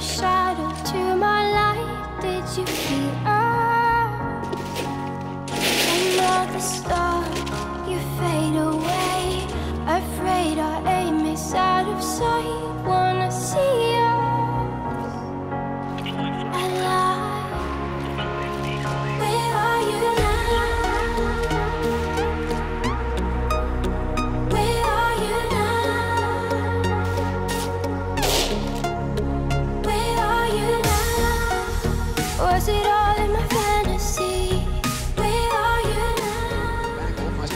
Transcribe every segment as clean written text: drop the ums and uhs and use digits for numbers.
shadow to my light. Did you feel another star? You fade away, afraid our aim is out of sight. Wanna see you alive. Where are you now? Where are you now? Where are you now? Was it all in my fantasy? Where are you now?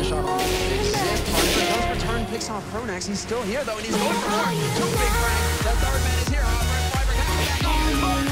Return picks off Pronax. He's still here though, and he's going for more. Two big frags. The third man is here. First five are coming back.